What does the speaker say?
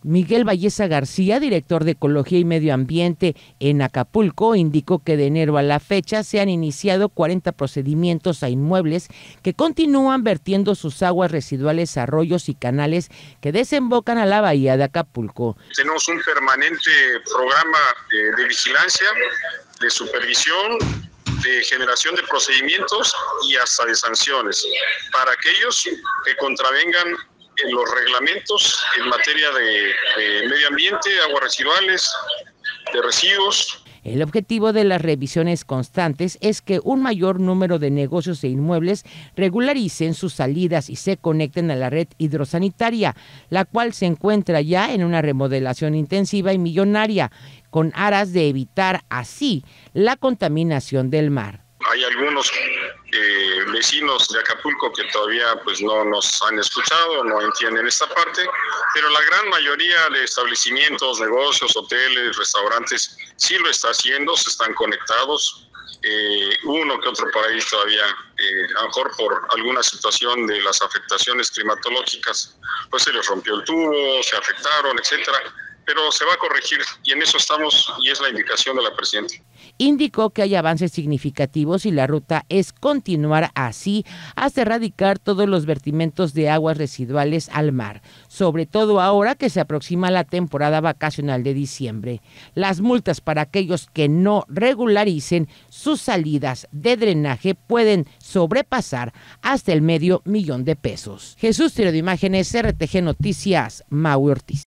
Miguel Valleza García, director de Ecología y Medio Ambiente en Acapulco, indicó que de enero a la fecha se han iniciado 40 procedimientos a inmuebles que continúan vertiendo sus aguas residuales a arroyos y canales que desembocan a la bahía de Acapulco. Tenemos un permanente programa de vigilancia, de supervisión, de generación de procedimientos y hasta de sanciones para aquellos que contravengan en los reglamentos en materia de medio ambiente, aguas residuales, de residuos. El objetivo de las revisiones constantes es que un mayor número de negocios e inmuebles regularicen sus salidas y se conecten a la red hidrosanitaria, la cual se encuentra ya en una remodelación intensiva y millonaria, con aras de evitar así la contaminación del mar. Hay algunos vecinos de Acapulco que todavía pues no nos han escuchado, no entienden esta parte, pero la gran mayoría de establecimientos, negocios, hoteles, restaurantes sí lo está haciendo, se están conectados. Uno que otro por ahí todavía, a lo mejor por alguna situación de las afectaciones climatológicas, pues se les rompió el tubo, se afectaron, etcétera. Pero se va a corregir y en eso estamos y es la indicación de la presidenta. Indicó que hay avances significativos y la ruta es continuar así hasta erradicar todos los vertimientos de aguas residuales al mar, sobre todo ahora que se aproxima la temporada vacacional de diciembre. Las multas para aquellos que no regularicen sus salidas de drenaje pueden sobrepasar hasta el $500,000. Jesús Tiro de Imágenes, RTG Noticias, Maui Ortiz.